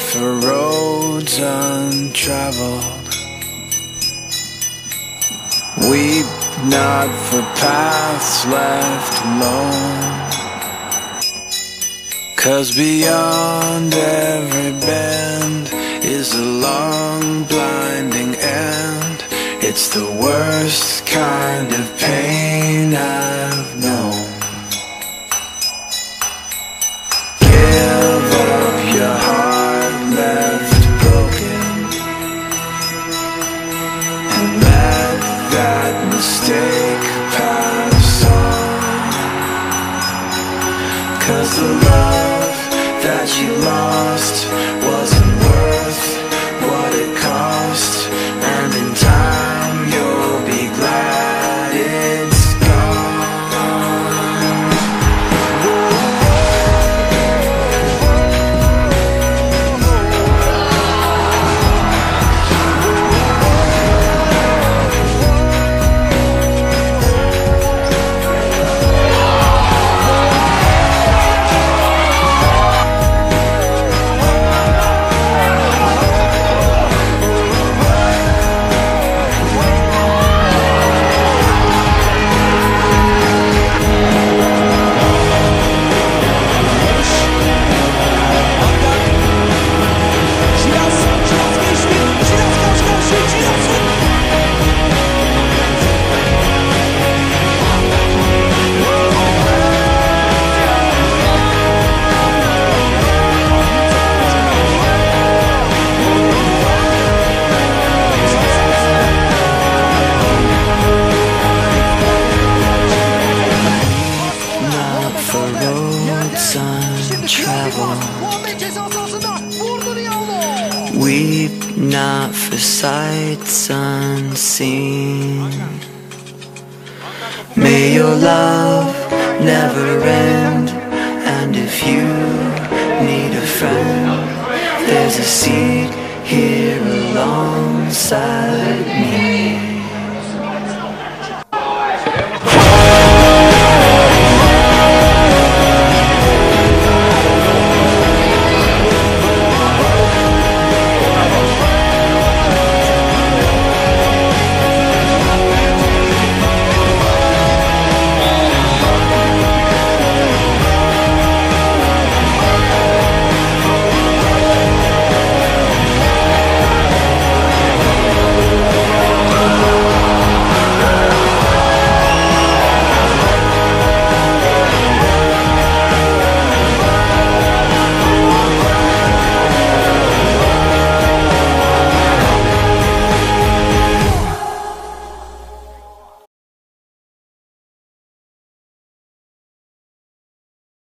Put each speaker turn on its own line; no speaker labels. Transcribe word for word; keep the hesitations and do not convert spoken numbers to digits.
for roads untraveled. Weep not for paths left alone, 'cause beyond every bend is a long blinding end. It's the worst kind of pain I've known. Give up your heart left broken, and let that mistake pass on. 'Cause the love that you lost wasn't worth what it cost, and in time you'll be glad it's gone. Weep not for sights unseen. May your love never end, and if you need a friend, there's a seat here alongside me.